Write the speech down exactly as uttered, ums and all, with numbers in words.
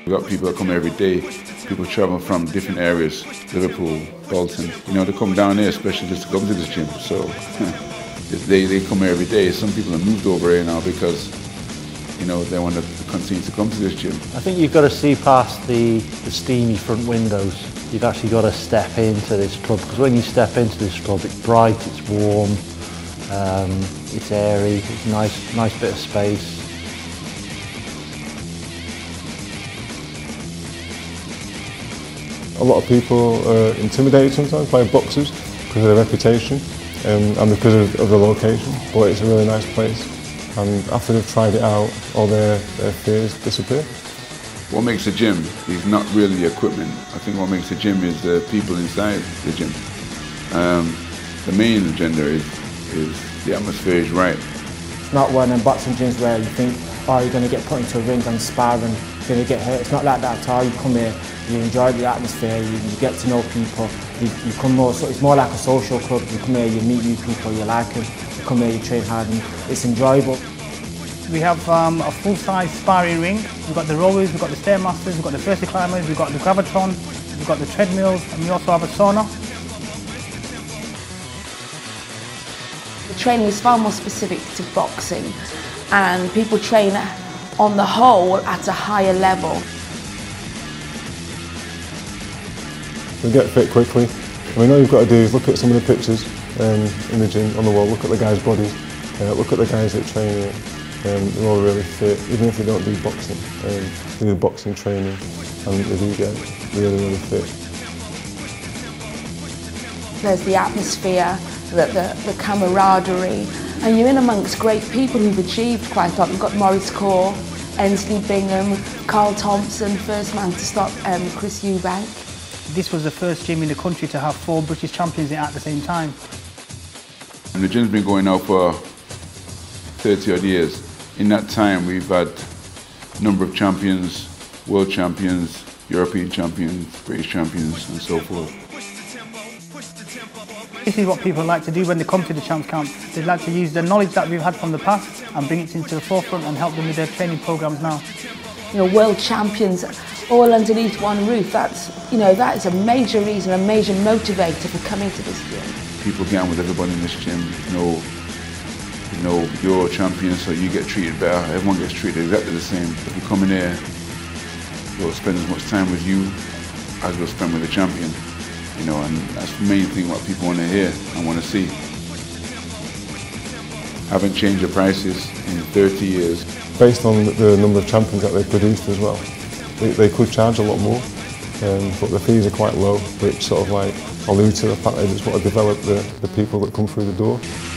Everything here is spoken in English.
We've got people that come every day. People travel from different areas, Liverpool, Bolton. You know, they come down here especially just to come to this gym. So they, they come here every day. Some people have moved over here now because, you know, they want to continue to come to this gym. I think you've got to see past the, the steamy front windows. You've actually got to step into this club, because when you step into this club, it's bright, it's warm, um, it's airy, it's a nice, nice bit of space. A lot of people are intimidated sometimes by boxers because of their reputation um, and because of, of the location, but it's a really nice place, and after they've tried it out, all their, their fears disappear. What makes a gym is not really the equipment. I think what makes a gym is the people inside the gym. Um, the main agenda is, is the atmosphere is right. It's not one of them boxing gyms where you think, oh, you're going to get put into a ring and spar and you're going to get hurt. It's not like that at all. You come here, you enjoy the atmosphere, you, you get to know people, you, you come more, so it's more like a social club. You come here, you meet new people, you like them, you come here, you train hard, and it's enjoyable. We have um, a full-size sparring ring. We've got the rowers, we've got the stairmasters, we've got the Thirsty climbers, we've got the gravitron, we've got the treadmills, and we also have a sauna. The training is far more specific to boxing, and people train on the whole at a higher level. We get fit quickly. I mean, all you've got to do is look at some of the pictures um, in the gym on the wall, look at the guys' bodies, uh, look at the guys that train here. Um, they're all really fit, even if they don't do boxing. Um, they do boxing training and they do get really, really fit. There's the atmosphere, the, the, the camaraderie, and you're in amongst great people who've achieved quite a lot. You've got Maurice Corr, Ensley Bingham, Carl Thompson, first man to stop um, Chris Eubank. This was the first gym in the country to have four British champions in at the same time. And the gym's been going now for thirty odd years. In that time, we've had a number of champions, world champions, European champions, British champions, and so forth. This is what people like to do when they come to the Champs Camp. They like to use the knowledge that we've had from the past and bring it into the forefront and help them with their training programs now. You know, world champions all underneath one roof. That's, you know, that is a major reason, a major motivator for coming to this gym. People get on with everybody in this gym. You know, you know, you're a champion, so you get treated better. Everyone gets treated exactly the same. If you come in here, we'll spend as much time with you as we'll spend with the champion. You know, and that's the main thing what people want to hear and want to see. Haven't changed the prices in thirty years. Based on the number of champions that they produced as well, they, they could charge a lot more, um, but the fees are quite low, which sort of like allude to the fact that they just want to develop the, the people that come through the door.